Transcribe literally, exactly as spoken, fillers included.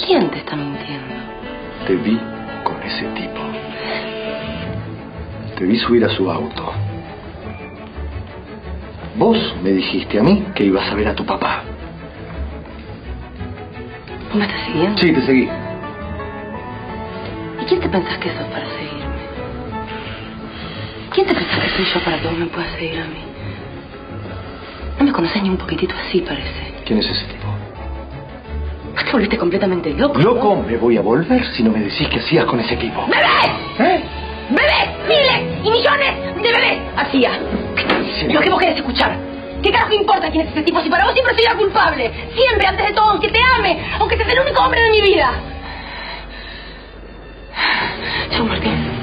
¿Quién te está mintiendo? Te vi con ese tipo. Te vi subir a su auto. Vos me dijiste a mí que ibas a ver a tu papá. ¿Vos me estás siguiendo? Sí, te seguí. ¿Y quién te pensás que sos para seguirme? ¿Quién te pensás que soy yo para que vos me puedas seguir a mí? No me conocés ni un poquitito así, parece. ¿Quién es ese tipo? Vos te volviste completamente loco. ¿Loco? ¿No? Me voy a volver si no me decís qué hacías con ese tipo. ¡Bebés! ¿Eh? ¡Bebés! ¡Miles y millones de bebés! Hacía. ¿Qué estás diciendo? Lo que vos querés escuchar. ¿Qué carajo importa quién es ese tipo si para vos siempre soy la culpable? Siempre, antes de todo, aunque te ame, aunque seas el único hombre de mi vida. Chau, Martín.